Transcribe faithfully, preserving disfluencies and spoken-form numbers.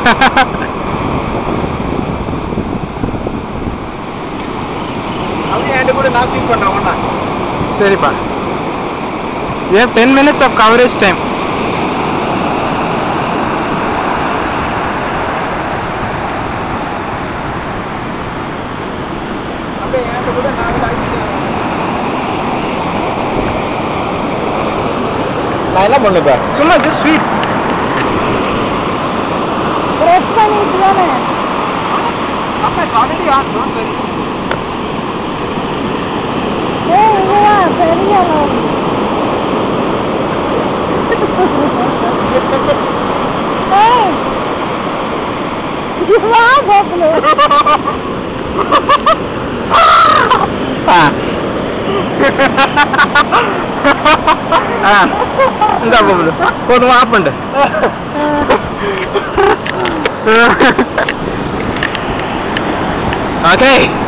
சரிப்பா. ये ten minutes of coverage time. நான் என்ன பண்ணுப்பா? சும்மா just sweet. Press பண்ணிட்டேனே. அப்பா already on, don't worry. ஏய் இதுவா சரியானோ. ஏய். இதுவா போகல. ஆ. ஆ. இந்த போடு. போடு ஆஃப் பண்ணு. Okay.